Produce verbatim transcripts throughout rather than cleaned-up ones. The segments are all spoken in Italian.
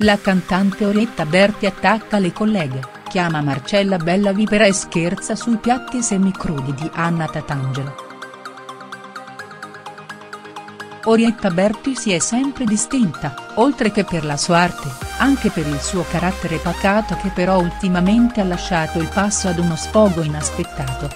La cantante Orietta Berti attacca le colleghe, chiama Marcella Bella vipera e scherza sui piatti semicrudi di Anna Tatangelo. Orietta Berti si è sempre distinta, oltre che per la sua arte, anche per il suo carattere pacato che però ultimamente ha lasciato il passo ad uno sfogo inaspettato.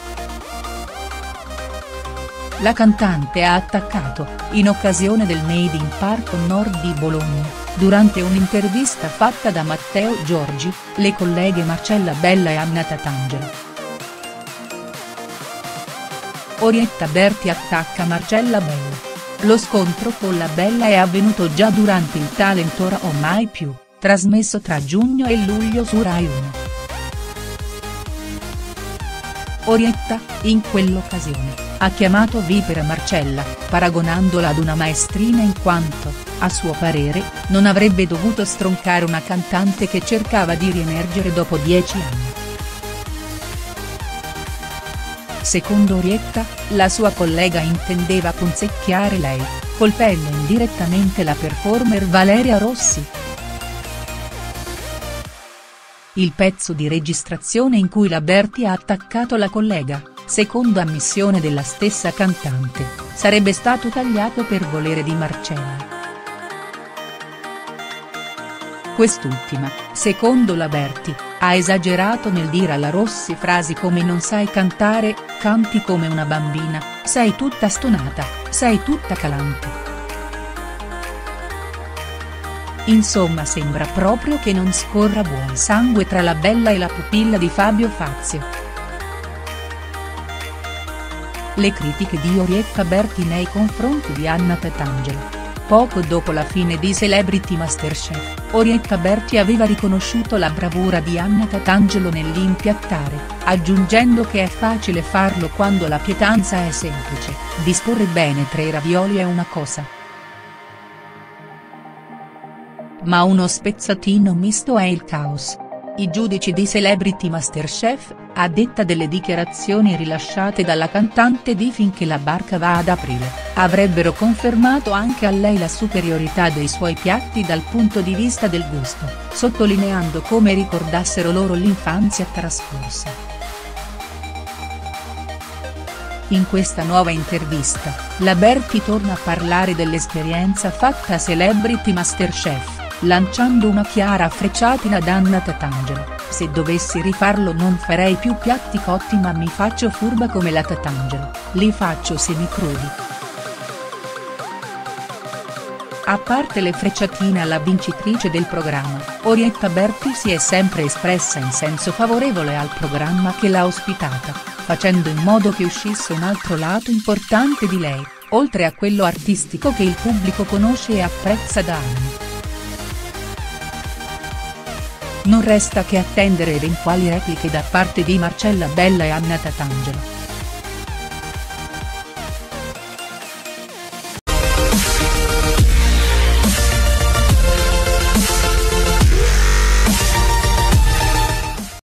La cantante ha attaccato, in occasione del Made in Parco Nord di Bologna, durante un'intervista fatta da Matteo Giorgi, le colleghe Marcella Bella e Anna Tatangelo. Orietta Berti attacca Marcella Bella. Lo scontro con la Bella è avvenuto già durante il Talent Ora o Mai Più, trasmesso tra giugno e luglio su Rai uno. Orietta, in quell'occasione, ha chiamato vipera Marcella, paragonandola ad una maestrina in quanto, a suo parere, non avrebbe dovuto stroncare una cantante che cercava di riemergere dopo dieci anni. Secondo Orietta, la sua collega intendeva punzecchiare lei, colpendo indirettamente la performer Valeria Rossi. Il pezzo di registrazione in cui la Berti ha attaccato la collega, secondo ammissione della stessa cantante, sarebbe stato tagliato per volere di Marcella. Quest'ultima, secondo la Berti, ha esagerato nel dire alla Rossi frasi come "non sai cantare, canti come una bambina, sei tutta stonata, sei tutta calante". Insomma sembra proprio che non scorra buon sangue tra la Bella e la pupilla di Fabio Fazio. Le critiche di Orietta Berti nei confronti di Anna Tatangelo. Poco dopo la fine di Celebrity Masterchef, Orietta Berti aveva riconosciuto la bravura di Anna Tatangelo nell'impiattare, aggiungendo che è facile farlo quando la pietanza è semplice, disporre bene tre ravioli è una cosa. Ma uno spezzatino misto è il caos. I giudici di Celebrity Masterchef, a detta delle dichiarazioni rilasciate dalla cantante di Finché la barca va ad aprile, avrebbero confermato anche a lei la superiorità dei suoi piatti dal punto di vista del gusto, sottolineando come ricordassero loro l'infanzia trascorsa. In questa nuova intervista, la Berti torna a parlare dell'esperienza fatta a Celebrity Masterchef, lanciando una chiara frecciatina ad Anna Tatangelo: "Se dovessi rifarlo non farei più piatti cotti ma mi faccio furba come la Tatangelo, li faccio semicrudi". A parte le frecciatine alla vincitrice del programma, Orietta Berti si è sempre espressa in senso favorevole al programma che l'ha ospitata, facendo in modo che uscisse un altro lato importante di lei, oltre a quello artistico che il pubblico conosce e apprezza da anni. Non resta che attendere eventuali repliche da parte di Marcella Bella e Anna Tatangelo.